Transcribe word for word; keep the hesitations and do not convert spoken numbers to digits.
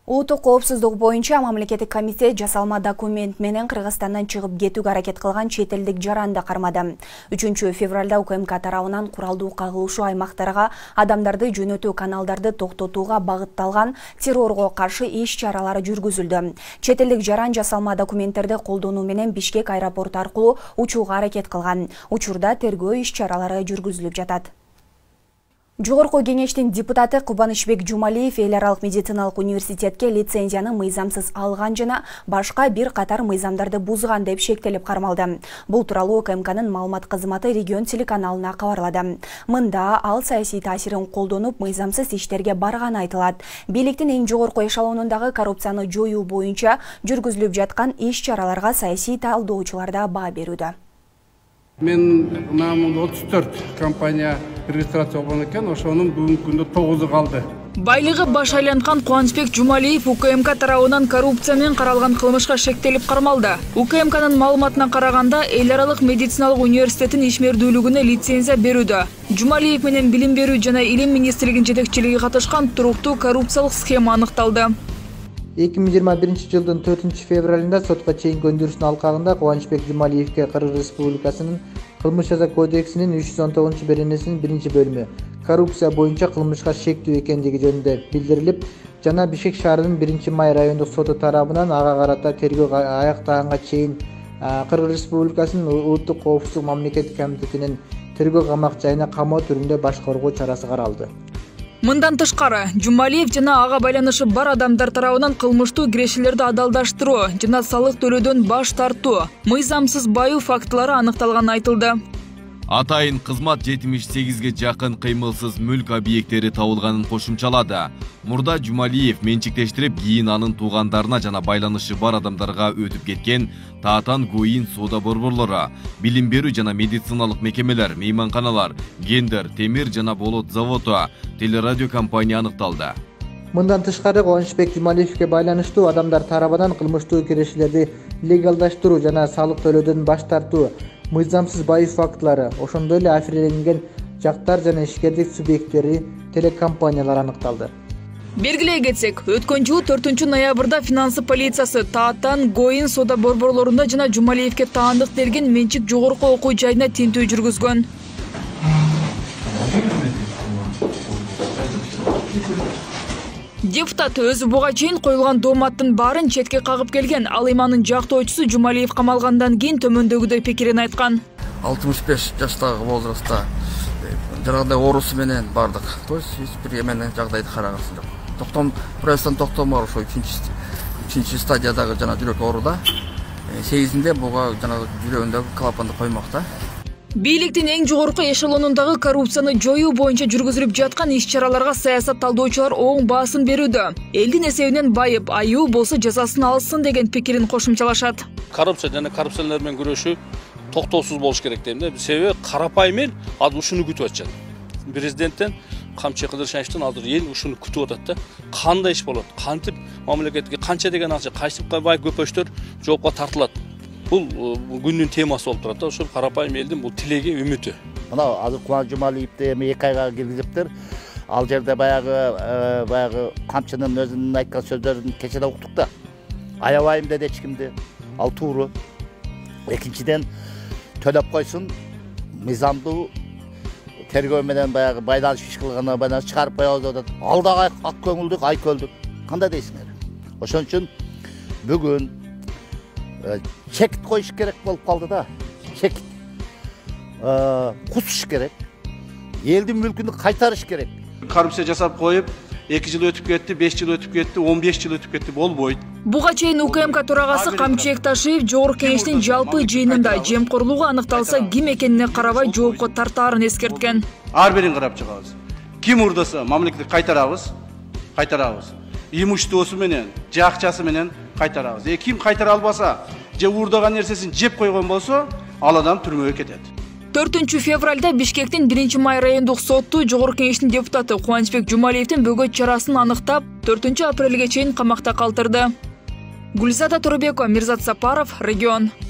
Улуттук коопсуздук боюнча мамлекеттик комитет жасалма документ менен Кыргызстандан чыгып кетүүгө аракет кылган чет элдик жаранды кармады. үчүнчү февралда УКМК тарабынан куралдуу кагылышуу аймактарга адамдарды жөнөтүү каналдарды токтотууга багытталган террорго каршы иш-чаралары жүргүзүлдү. Чет элдик жаран жасалма документтерди колдонуу менен Бишкек аэропорту аркылуу учууга аракет кылган. Учурда тергөө иш-чаралары жүргүзүлүп жатат. Жогорку кеңештин депутаты Кубанычбек Жумалиев эл аралык медициналык университетке лицензияны мыйзамсыз алган жана башка бир катар мыйзамдарды бузган деп шектелип кармалды. Бул тууралуу УКМКнын маалымат кызматы регион телеканалына кабарлады. Мында ал саясий таасирин колдонуп мыйзамсыз иштерге барганы айтылат. Бийликтин эң жогорку эшелонундагы коррупцияны жоюу боюнча жүргүзүлүп жаткан иш-чараларга саясий талдоочулар да баа берүүдө. Мен намын отуз төрт компания регистрация болгон экен, ошонун бүгүнкү күндө тогузу калды. Байлыгы баш айланткан Кубанычбек Жумалиев УКМК тарабынан коррупция менен каралган кылмышка шектелип кармалды. УКМКнын маалыматына караганда, эл аралык медициналык университеттин ишмердүүлүгүнө лицензия берүүдө. Жумалиев менен билим берүү жана илим министрлигинин жетекчилиги катышкан туруктуу коррупциялык схема аныкталды. эки миң жыйырма биринчи жылдын төртүнчү февралында сотко чейинки өндүрүштүн алкагында Кубанычбек Жумалиевке Кыргыз Республикасынын Кылмыш жаза кодексинин үч жүз он тогузунчу беренесинин биринчи бөлүмү коррупция боюнча кылмышка шектүү экендиги жөнүндө билдирилип, жана Бишкек шаарынын биринчи май райондук соту тарабынан ага карата тергөө аяктаганга чейин Кыргыз Республикасынын улуттук коопсуздук мамлекеттик комитетинин тергөө камак жайына камоо түрүндө башкаруу чарасы каралды. Мындан тышкары, Жумалиев жана ага байланышы бар адамдар тарабынан кылмыштуу кирешелерди адалдаштыруу жана салык төлөөдөн баш тартуу, мыйзамсыз баюу фактылары аныкталганы айтылды. Атайын кызмат жетимиш сегизге жакын кыймылсыз мүлк объекттери табылганын кошумчалады. Мурда Жумалиев менчиктештирип, кийин анын туугандарына жана байланышы бар адамдарга өтүп кеткен Таатан Гуин соода борборлору, билим берүү жана медициналык мекемелер, мейманканалар, гендер, темир жана болот заводу, телерадио компания аныкталды. Мындан тышкары Кубанычбек Жумалиевке байланыштуу адамдар тарабынан кылмыштуу кирешелерди легалдаштыруу жана салык төлөөдөн баш тартуу, мыйзамсыз баюу фактылары, ошондой эле аферленген жактар жана ишкердик субъекттери, телекомпаниялар аныкталды. Бергилей кетсек, өткөн жылы төртүнчү ноябрда финансы полициясы Таатан Гуин соода борборлорунда жана Жумалиевке таандык берген менчик жогорку окуу жайына тинтүү жүргүзгөн. Депутат өзү буга чейин коюлган дооматтын баарын четке кагып келген. Ал иманын жактоочусу Жумалиев камалгандан кийин төмөндөгүдөй пикирин айткан. алтымыш беш жаштагы возрастта жаргандай оорусу менен бардык. То есть эч бир эменен жагдайды карагасын жок. Токтом проецтан токтомор ошо үчүнчү стадиядагы жана жүрөк ооруда. сегизинде буга жана жүрөгүндөгү клапанды коймокта. Бийликтин эң жогорку эшелонундагы коррупцияны жоюу боюнча жүргүзүлүп жаткан иш-чараларга саясат талдоочулар оң баасын берүүдө. Элдин эсебинен байып, аюу болсо жазасын алсын деген пикирин кошумчалашат. Коррупция жана коррупциялар менен күрөшүү токтоосуз болуш керек дейм да. Себеби карапайым эл азыр ушуну күтүп атышат. Президенттен Камчы Кыдыршаевдин азыр эл ушуну күтүп атат да. Кандай иш болот? Кантип мамлекетке канча деген акча, кайсы бай көпөчтөр жоопко тартылат? Бул күндүн темасы болуп турат да. Ошол карапайым элдин бул тилеги, үмүтү. Мына азыр Кубанычбек Жумалиевди эми эки айга киргизиптир. Ал жерде баягы баягы Камчынын өзүнүн айткан сөздөрүн кечеде уктук да. Аябайм деди эч кимди. Ал тууру. Экинчиден төлөп койсун, мыйзамдуу тергөө менен баягы байланыш иш кылгана байланыш чыгарып коебуз деп атат. Ал дагы ак көңүлдүк, ай көлдүк. Кандай дейсиңер? Ошон үчүн бүгүн чекит коюш керек болуп калды да. Чекит. Кусуш керек. Элдин мүлкүн кайтарыш керек. Коррупция жасап коюп, эки жыл өтүп кетти, беш жыл өтүп кетти, он беш жыл өтүп кетти, болбойт. Буга чейин УКМК төрагасы Камчы Ташиев жогорку кеңештин жалпы жыйынында жемкорлугу аныкталса ким экенине карабай жоопко тартаарын эскерткен. Ар бирин карап чыгабыз. Ким урдаса мамлекетке кайтарабыз, кайтарабыз. Имуществосу менен, акчасы менен кайтарабыз. Э ким кайтара албаса, же урдаган нерсесин жеп койгон болсо, ал адам түрмөгө кетет. төртүнчү февралда Бишкектин биринчи май райондук соту жогорку кеңештин депутаты Кубанычбек Жумалиевдин бөгөт чарасын аныктап, төртүнчү апрелге чейин камакта калтырды. Гүлзада Турбекова, Мирзат Сапаров, регион.